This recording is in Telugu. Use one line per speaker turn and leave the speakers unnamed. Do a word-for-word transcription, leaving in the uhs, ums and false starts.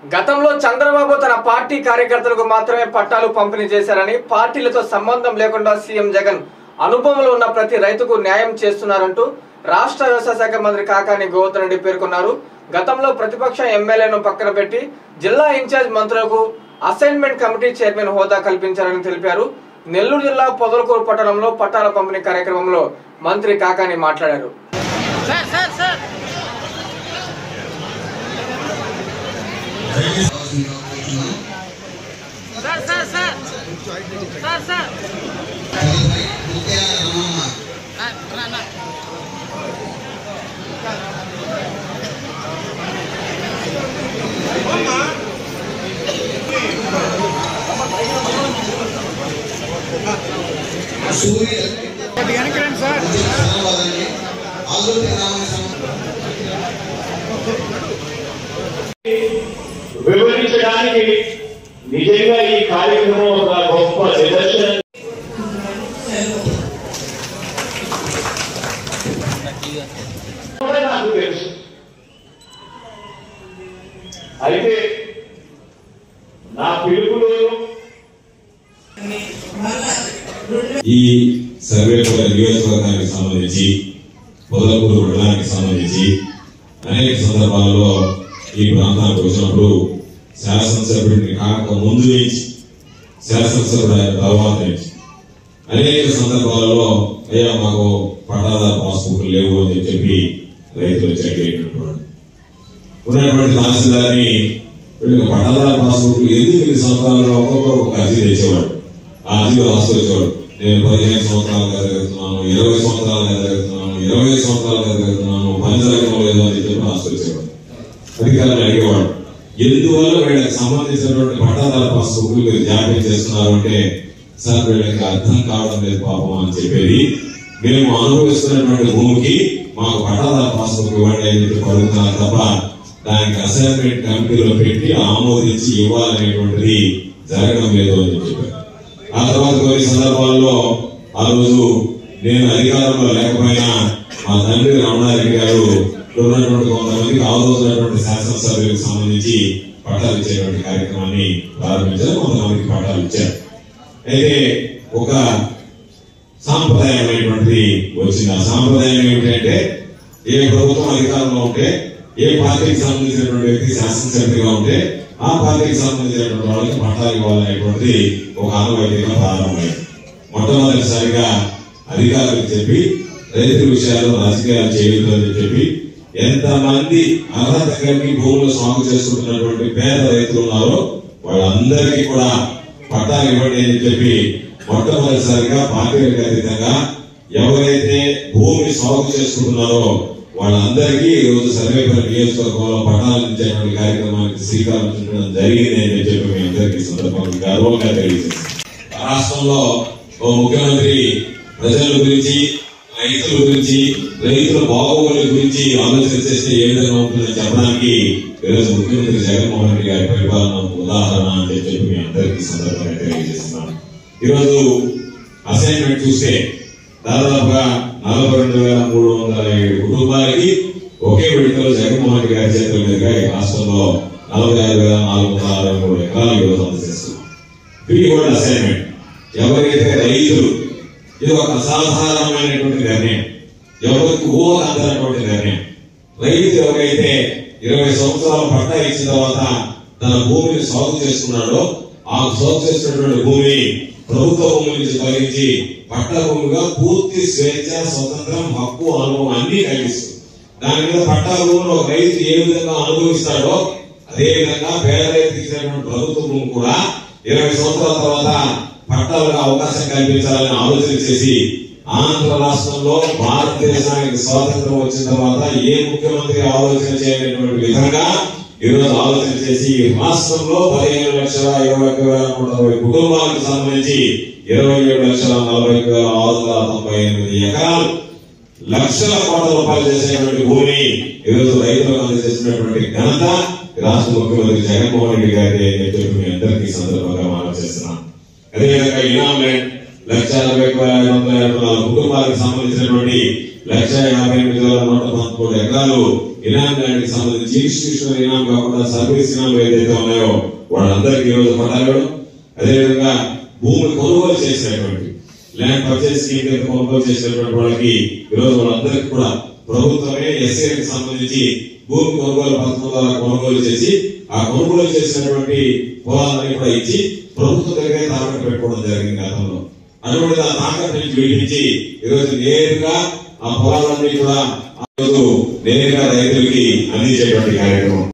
గతంలో చంద్రబాబు తన పార్టీ కార్యకర్తలకు మాత్రమే పట్టాలు పంపిణీ చేశారని, పార్టీలతో సంబంధం లేకుండా సీఎం జగన్ అనుభవంలో ఉన్న ప్రతి రైతుకు న్యాయం చేస్తున్నారంటూ రాష్ట్ర వ్యవసాయ శాఖ మంత్రి కాకాని గోవర్ధన్ రెడ్డి పేర్కొన్నారు. గతంలో ప్రతిపక్ష ఎమ్మెల్యేను పక్కన పెట్టి జిల్లా ఇన్ఛార్జ్ మంత్రులకు అసైన్మెంట్ కమిటీ చైర్మన్ హోదా కల్పించారని తెలిపారు. నెల్లూరు జిల్లా పొదలకూరు పట్టణంలో పట్టాల పంపిణీ కార్యక్రమంలో మంత్రి కాకాని మాట్లాడారు.
వివరించడానికి నిజంగా ఈ కార్యక్రమం ఒక గొప్ప నిదర్శనం. నాకు తెలుసు. అయితే నా పిలుపులో
ఈ సర్వేపూర్ నియోజకవర్గానికి సంబంధించి పొదలకూరు మండలానికి సంబంధించి అనేక సందర్భాల్లో ఈ ప్రాంతానికి వచ్చినప్పుడు శాసనసభ్యుడిని కాక ముందు నుంచి శాసనసభ్యుడు అయిన తర్వాత నుంచి అనేక సందర్భాలలో అయ్యా మాకు పట్టాదారు పాస్బుక్ లేవు అని చెప్పి రైతులు చెక్కినటువంటి ఉన్నటువంటి తహసీల్దార్ని వీళ్ళకి పట్టాదారు పాస్బుక్ ఎందుకు ఎనిమిది సంవత్సరాల్లో ఒక్కొక్కరు ఒక అర్జీ తెచ్చేవాడు. ఆ అర్జీలో రాసుకొచ్చేవాడు, నేను పదిహేను సంవత్సరాలుగా జరుగుతున్నాను, ఇరవై సంవత్సరాలుగా జరుగుతున్నాను, ఇరవై సంవత్సరాలుగా జరుగుతున్నాను, పంచరకం లేదు అని చెప్పి రాసుకొచ్చేవాడు. అధికారులు అడిగేవాడు, ఎందువల్ల వీళ్ళకి సంబంధించినటువంటి పట్టాదారు పాస్బుక్ మీరు జారీ చేస్తున్నారు అంటే, సార్ వీళ్ళకి అర్థం కావడం లేదు పాపం అని చెప్పేది. మేము అనుభవిస్తున్నటువంటి భూమికి మాకు పట్టాదారు పాస్బుక్ ఇవ్వండి అని చెప్పి అడుగుతున్నారు తప్ప దానికి అసైన్మెంట్ కమిటీలో పెట్టి ఆమోదించి ఇవ్వాలనేటువంటిది జరగడం లేదు అని చెప్పారు. ఆ తర్వాత కొన్ని సందర్భాల్లో ఆ రోజు నేను అధికారంలో లేకపోయినా మా తండ్రి రమణారెడ్డి గారు ఉన్నటువంటి కొంతమందికి ఆ రోజు ఉన్నటువంటి శాసనసభ్యులకు సంబంధించి పట్టాలు ఇచ్చేటువంటి కార్యక్రమాన్ని ప్రారంభించారు. కొంతమందికి పట్టాలు ఇచ్చారు. అయితే ఒక సాంప్రదాయమైనటువంటిది వచ్చింది. ఆ సాంప్రదాయం ఏమిటంటే, ఏ ప్రభుత్వం అధికారంలో ఉంటే, ఏ పార్టీకి సంబంధించినటువంటి వ్యక్తి శాసనసభ్యుడిగా ఉంటే ఆ పార్టీకి సంబంధించినటువంటి వాళ్ళకి పట్టాలు ఇవ్వాలనేటువంటిది ఒక ఆనవాయితీగా ప్రారంభమైంది. మొట్టమొదటిసారిగా అధికారులకు చెప్పి రైతుల విషయాల్లో రాజకీయాలు చేయొద్దని చెప్పి ఎంతమంది అర్హత కలిగి భూములు సాగు చేసుకుంటున్నటువంటి పేద రైతులు ఉన్నారో వాళ్ళందరికీ కూడా పట్టాలు ఇవ్వండి అని చెప్పి మొట్టమొదటిసారిగా పార్టీలకు అతీతంగా ఎవరైతే భూమి సాగు చేసుకుంటున్నారో వాళ్ళందరికీ ఈ రోజు సర్వేపల్లి నియోజకవర్గంలో పట్టాలు ఇచ్చేటువంటి కార్యక్రమానికి శ్రీకారం చుట్టడం జరిగింది అని చెప్పి మీ అందరికీ సందర్భంగా గర్వంగా తెలియజేస్తాం. రాష్ట్రంలో ఓ ముఖ్యమంత్రి ప్రజల గురించి, రైతుల గురించి, రైతుల బాగోగుల గురించి ఆలోచన చేస్తే ఏ విధంగా ఉంటుందని చెప్పడానికి ఈరోజు ముఖ్యమంత్రి జగన్మోహన్ రెడ్డి గారి పరిపాలన ఉదాహరణ అని చెప్పి మీ అందరికీ సందర్భంగా తెలియజేస్తున్నాను. ఈరోజు అసైన్మెంట్ చూస్తే దాదాపుగా నలభై రెండు వేల మూడు వందల ఏడు కుటుంబాలకి ఒకే విడతలో జగన్మోహన్ రెడ్డి గారి చేతుల మీదుగా ఈ రాష్ట్రంలో నలభై ఐదు వేల నాలుగు వందల అరవై మూడు ఎకరాలు ఈరోజు అందజేస్తున్నారు. ఫ్రీ హోల్డ్ అసైన్మెంట్ ఎవరైతే రైతులు, ఇది ఒక అసాధారణమైనటువంటి నిర్ణయం, ఎవరికి ఊహ అందనటువంటి నిర్ణయం. రైతు ఎవరైతే ఇరవై సంవత్సరాల పట్టా ఇచ్చిన తర్వాత తన భూమిని సాగు చేసుకున్నాడో ఆ సాగు చేసినటువంటి భూమి ప్రభుత్వ భూమి నుంచి తొలగించి పట్టా భూమిగా పూర్తి స్వేచ్ఛ, స్వతంత్రం, హక్కు, అనుభవం అన్ని కలిగిస్తుంది. దాని మీద పట్టా భూమిలో రైతు ఏ విధంగా అనుభవిస్తాడో అదే విధంగా పేద రైతుకి ఇచ్చినటువంటి ప్రభుత్వ భూమి కూడా ఇరవై సంవత్సరాల తర్వాత పట్టాలుగా అవకాశం కల్పించాలని ఆలోచన చేసి ఆంధ్ర రాష్ట్రంలో భారతదేశానికి స్వాతంత్రం వచ్చిన తర్వాత ఏ ముఖ్యమంత్రి ఆలోచన చేయనటువంటి విధంగా ఈరోజు ఆలోచన చేసి ఈ రాష్ట్రంలో పదిహేను లక్షల ఇరవై ఒక వేల నూట అరవై కుటుంబాలకు సంబంధించి ఇరవై ఏడు లక్షల నలభై ఒక వేల ఆరు వందల తొంభై ఎనిమిది ఎకరాలు లక్షల కోట్ల రూపాయలు చేసేటువంటి భూమిని ఈరోజు రైతులకు అందజేసినటువంటి ఘనత రాష్ట్ర ముఖ్యమంత్రి జగన్మోహన్ రెడ్డి గారి అని చెప్పి మీ అందరికీ సందర్భంగా మనం చేస్తున్నాం. అదేవిధంగా ఇనామేట్ లక్ష అరవై ఒక వేల ఐదు వందల ఇరవై నాలుగు కుటుంబాలకు సంబంధించినటువంటి లక్ష యాభై ఎనిమిది వేల నూట పంతొమ్మిది ఎకరాలు ఇనాం ల్యాండ్ కి సంబంధించి ఇన్స్టిట్యూషనల్ ఇనాం కాకుండా సర్వీస్ ఇనాం ఏదైతే ఉన్నాయో వాళ్ళందరికీ ఈ రోజు పట్టాలు. అదేవిధంగా భూములు కొనుగోలు చేసినటువంటి ల్యాండ్ పర్చేస్ స్కీమ్ కింద కొనుగోలు చేసినటువంటి వాళ్ళకి ఈ రోజు వాళ్ళందరికీ కూడా ప్రభుత్వమే ఎస్సీలకు సంబంధించి భూమి కొనుగోలు పథకం ద్వారా కొనుగోలు చేసి ఆ కొనుగోలు చేసినటువంటి పొలాలని కూడా ఇచ్చి ప్రభుత్వం దగ్గరే తాకట్టు పెట్టుకోవడం జరిగింది గతంలో. అటువంటి ఆ తాకట్టు నుంచి విడిపించి ఈరోజు నేరుగా ఆ పొలాలన్నీ కూడా నేరుగా రైతులకి అందించేటువంటి కార్యక్రమం.